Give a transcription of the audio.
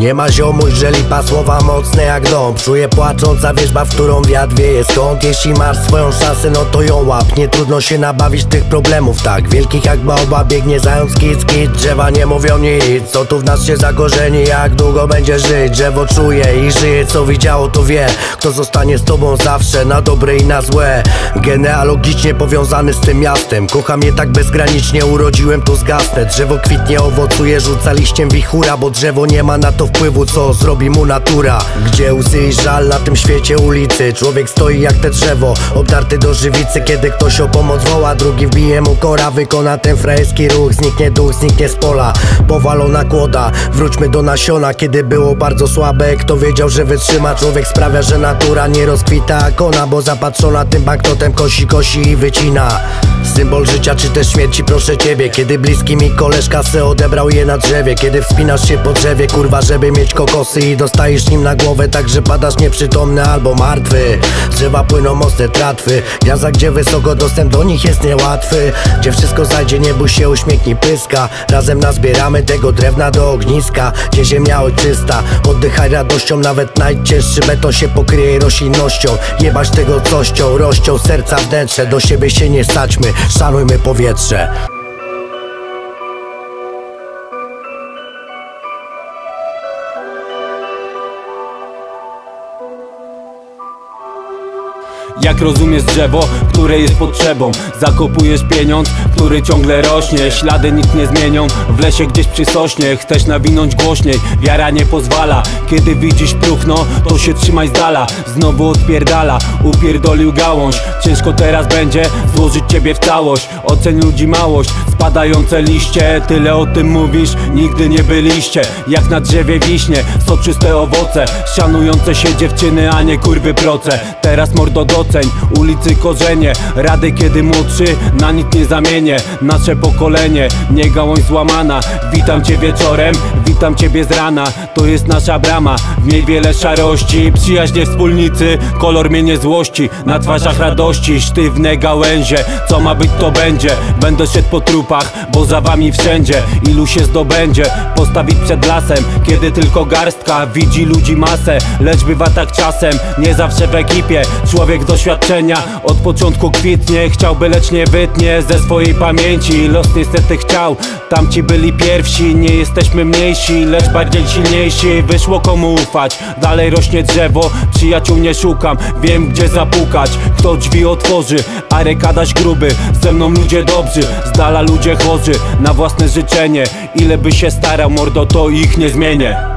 Nie ma ziomuś, że lipa, słowa mocne jak dąb. Czuję płacząca wierzba, w którą wiatr wieje skąd. Jeśli masz swoją szansę, no to ją łap. Nie trudno się nabawić tych problemów tak wielkich jak baobab. Biegnie zając kit, drzewa nie mówią nic. Co tu w nas się zakorzeni, jak długo będzie żyć. Drzewo czuje i żyje, co widziało to wie. Kto zostanie z tobą zawsze, na dobre i na złe. Genealogicznie powiązany z tym miastem. Kocham je tak bezgranicznie, urodziłem tu zgasnę. Drzewo kwitnie, owocuje, rzuca liściem wichura. Bo drzewo nie ma na to wpływu, co zrobi mu natura. Gdzie łzy i żal na tym świecie ulicy. Człowiek stoi jak te drzewo, obdarty do żywicy. Kiedy ktoś o pomoc woła, drugi wbije mu kora. Wykona ten frajerski ruch, zniknie duch, zniknie z pola. Powalona kłoda, wróćmy do nasiona. Kiedy było bardzo słabe, kto wiedział, że wytrzyma. Człowiek sprawia, że natura nie rozkwita jak ona. Bo zapatrzona tym banknotem kosi i wycina. Symbol życia czy też śmierci, proszę ciebie. Kiedy bliski mi koleżka se odebrał je na drzewie. Kiedy wspinasz się po drzewie, kurwa, żeby mieć kokosy i dostajesz nim na głowę, tak że padasz nieprzytomny albo martwy. Z drzewa płyną mocne tratwy, gwiazda gdzie wysoko, dostęp do nich jest niełatwy. Gdzie wszystko zajdzie, nie bój się, uśmiechnij pyska. Razem nazbieramy tego drewna do ogniska. Gdzie ziemia ojczysta, oddychaj radością. Nawet najcięższy beton się pokryje roślinnością. Jebać tego cością, rością serca wnętrze. Do siebie się nie staćmy, szanujmy powietrze. Jak rozumiesz drzewo, które jest potrzebą? Zakopujesz pieniądz, który ciągle rośnie. Ślady nikt nie zmienią, w lesie gdzieś przy sośnie. Chcesz nawinąć głośniej, wiara nie pozwala. Kiedy widzisz próchno, to się trzymaj z dala. Znowu odpierdala, upierdolił gałąź. Ciężko teraz będzie złożyć ciebie w całość. Oceń ludzi małość, spadające liście. Tyle o tym mówisz, nigdy nie byliście. Jak na drzewie wiśnie, soczyste owoce. Szanujące się dziewczyny, a nie kurwy proce. Teraz mordo doceń ulicy korzenie. Rady kiedy młodszy, na nic nie zamienię. Nasze pokolenie, nie gałąź złamana. Witam cię wieczorem, witam ciebie z rana. To jest nasza brama, w niej wiele szarości. Przyjaźnie wspólnicy, kolor mienie złości. Na twarzach radości, sztywne gałęzie. Co ma być to będzie, będę szedł po trupach, bo za wami wszędzie. Ilu się zdobędzie, postawić przed lasem. Kiedy tylko garstka widzi ludzi masę. Lecz bywa tak czasem, nie zawsze w ekipie. Człowiek doświadczenia od początku kwitnie. Chciałby, lecz nie wytnie ze swojej pamięci. Los niestety chciał, tamci byli pierwsi. Nie jesteśmy mniejsi, lecz bardziej silniejsi. Wyszło komu ufać, dalej rośnie drzewo. Przyjaciół nie szukam, wiem gdzie zapukać. Kto drzwi otworzy, a rekadaś gruby. Ze mną ludzie dobrzy, z dala ludzie chorzy. Na własne życzenie, ile by się starał, mordo, to ich nie zmienię.